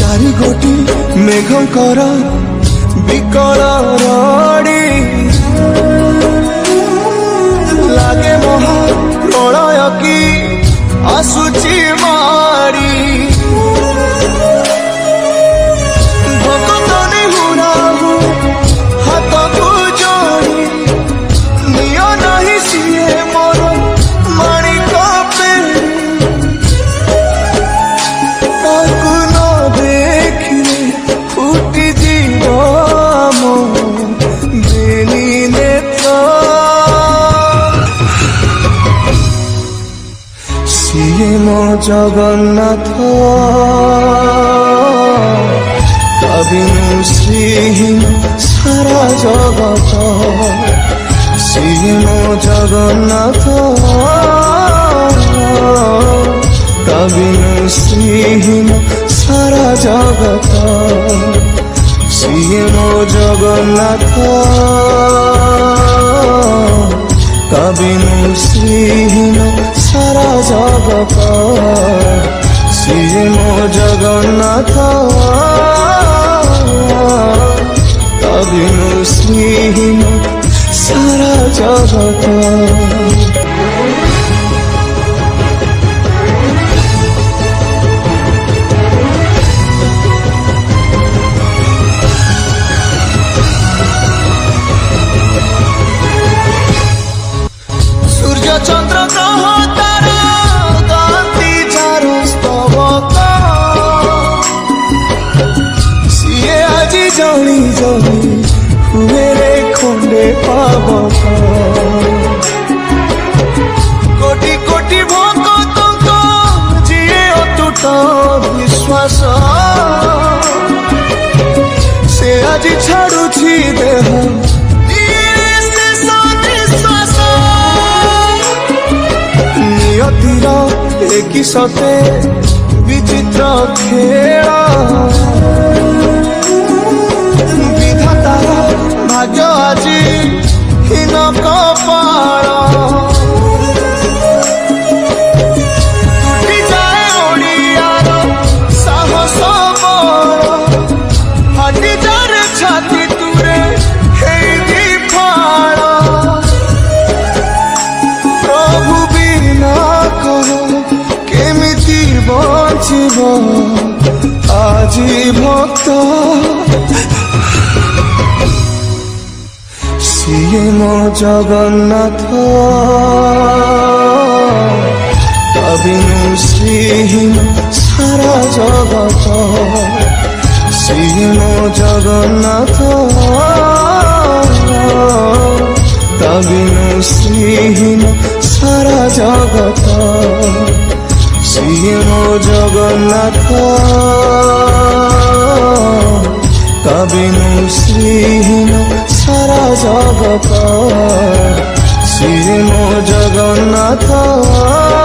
चारि गोटी मेघंकर विकल रड़ी लागे महा प्रलय की आसुची मारी भक्तनी हुराहु हाथ को जोड़ी नियो नहीं सिए मोर माणिक पेड़ी ताकू न देखिले फुटी जीव मो बेनी नेत्र सिए मो जगन्नाथ कविनु श्रीहीन सारा जगत सिए मो जगन्नाथ कविनु श्रीहीन सारा जगत सिए मो जगन्नाथ कविनु श्रीहीन सारा जगत सिए मो जगन्नाथ कविनु श्रीहीन सारा जगत। चंद्र ग्रह तारा गाती चारो स्तवक सीए आजी जली जली हुए रे खंडे पावक कोटि कोटि भक्तक जिए अतुट विश्वास से आजी छाड़ुछि देह एक सते विचित्र खेल विधातार भाग्य आज हीन कपाल टूटी जाए ओडियार साहस बल फाटी जाए छाती तुरे हेई फाड़ प्रभु बिना कह केमिति बचिब आजी भक्त सिए मो जगन्नाथ कविनु श्रीहीन सारा जगत सिए मो जगन्नाथ कविनु श्रीहीन सारा जगत सिए मो जगन्नाथ कविनु श्रीहीन सारा जगत सिए मो जगन्नाथ।